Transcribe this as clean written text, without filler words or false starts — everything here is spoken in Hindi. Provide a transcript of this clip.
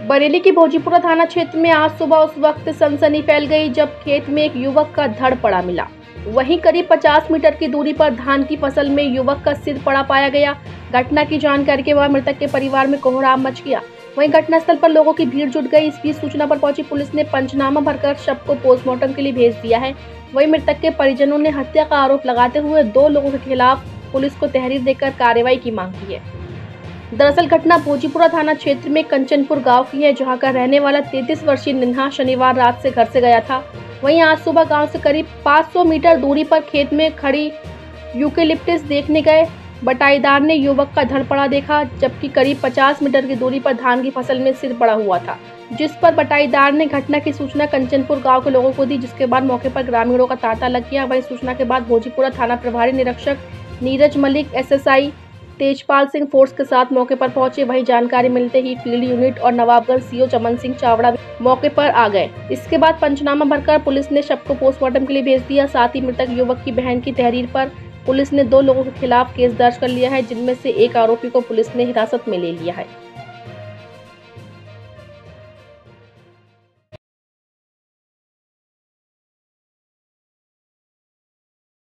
बरेली की भोजीपुरा थाना क्षेत्र में आज सुबह उस वक्त सनसनी फैल गई जब खेत में एक युवक का धड़ पड़ा मिला। वहीं करीब 50 मीटर की दूरी पर धान की फसल में युवक का सिर पड़ा पाया गया। घटना की जानकारी के बाद मृतक के परिवार में कोहराम मच गया। वहीं घटनास्थल पर लोगों की भीड़ जुट गई। इस बीच सूचना पर पहुंची पुलिस ने पंचनामा भरकर शव को पोस्टमार्टम के लिए भेज दिया है। वहीं मृतक के परिजनों ने हत्या का आरोप लगाते हुए 2 लोगों के खिलाफ पुलिस को तहरीर देकर कार्रवाई की मांग की है। दरअसल घटना भोजीपुरा थाना क्षेत्र में कंचनपुर गांव की है, जहां का रहने वाला 33 वर्षीय निन्हा शनिवार रात से घर से गया था। वहीं आज सुबह गांव से करीब 500 मीटर दूरी पर खेत में खड़ी यूकेलिप्टस देखने गए बटाईदार ने युवक का धड़ पड़ा देखा, जबकि करीब 50 मीटर की दूरी पर धान की फसल में सिर पड़ा हुआ था, जिस पर बटाईदार ने घटना की सूचना कंचनपुर गांव के लोगों को दी, जिसके बाद मौके पर ग्रामीणों का तांता लग गया। वहीं सूचना के बाद भोजीपुरा थाना प्रभारी निरीक्षक नीरज मलिक, एसएसआई तेजपाल सिंह फोर्स के साथ मौके पर पहुंचे। वहीं जानकारी मिलते ही फील्ड यूनिट और नवाबगंज सीओ चमन सिंह चावड़ा मौके पर आ गए। इसके बाद पंचनामा भरकर पुलिस ने शव को पोस्टमार्टम के लिए भेज दिया। साथ ही मृतक युवक की बहन की तहरीर पर पुलिस ने 2 लोगों के खिलाफ केस दर्ज कर लिया है, जिनमें से एक आरोपी को पुलिस ने हिरासत में ले लिया है।